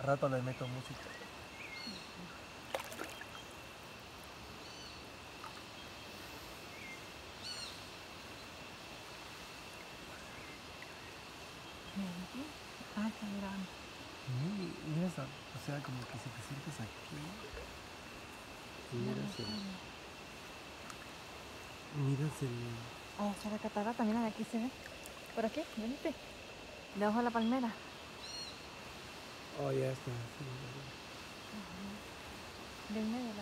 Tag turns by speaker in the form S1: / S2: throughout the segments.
S1: rato le meto música.
S2: Ah, está grande.
S1: Mira esa, o sea, como que si te sientes aquí. Y miras el...
S2: Ahí está la catarata, mira, de aquí se ve. Por aquí, venite. Debajo de la palmera.
S1: Oh, ya está. Sí.
S2: De en medio de la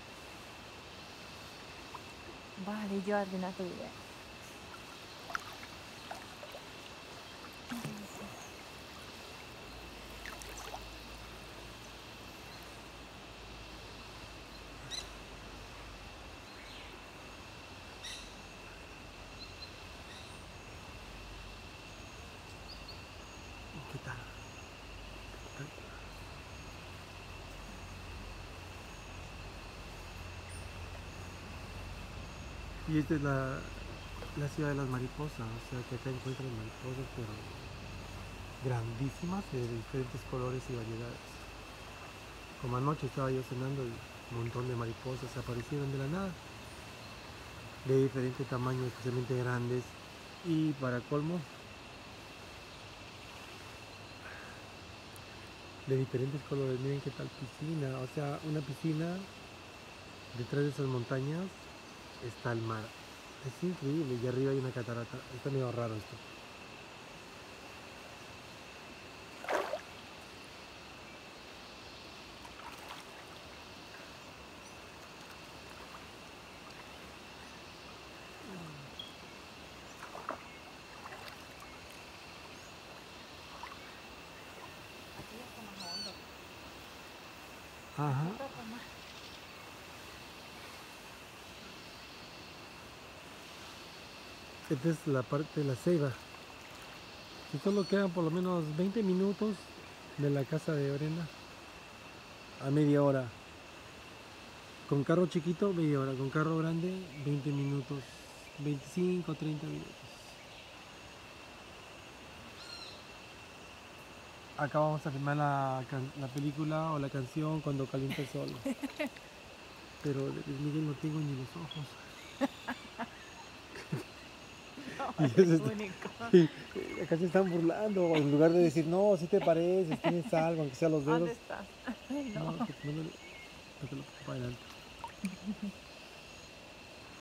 S2: barra. Vale, yo ordena tu video.
S1: ¿Qué tal? Y esta es la ciudad de las mariposas, o sea que acá encuentran mariposas, pero grandísimas, de diferentes colores y variedades. Como anoche estaba yo cenando y un montón de mariposas aparecieron de la nada, de diferentes tamaños, especialmente grandes, y para colmo, de diferentes colores. Miren qué tal piscina, o sea, una piscina, detrás de esas montañas está el mar. Es increíble, y arriba hay una catarata. Está medio raro esto.
S2: Aquí ya está más hondo.
S1: Ajá. Esta es la parte de la ceiba. Y solo quedan por lo menos 20 minutos de la casa de Brenda a media hora. Con carro chiquito, media hora. Con carro grande, 20 minutos. 25, 30 minutos. Acá vamos a filmar la película o la canción Cuando calienta el sol. Pero de Luis Miguel no tengo ni los ojos.
S2: No, es único.
S1: Acá se están burlando. En lugar de decir, no, si te pareces, tienes algo, aunque sea los dedos.
S2: ¿Dónde estás? Ay, no.
S1: No te lo pongo para adelante.